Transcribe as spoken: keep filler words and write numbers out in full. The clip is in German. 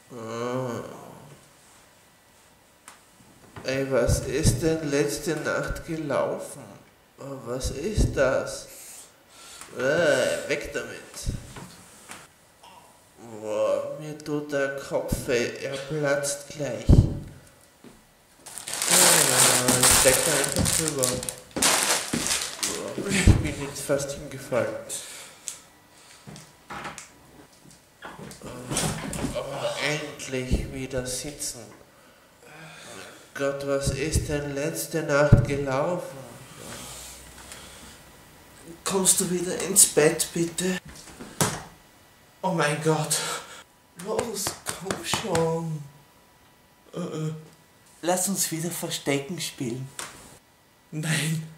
Oh. Ey, was ist denn letzte Nacht gelaufen? Oh, was ist das? Äh, weg damit. Boah, mir tut der Kopf weh, er platzt gleich. Ah, ich steck da einfach drüber. Boah, ich bin jetzt fast hingefallen. Oh, endlich wieder sitzen. Gott, was ist denn letzte Nacht gelaufen? Kommst du wieder ins Bett, bitte? Oh mein Gott. Los, komm schon. Äh, äh. Lass uns wieder Verstecken spielen. Nein.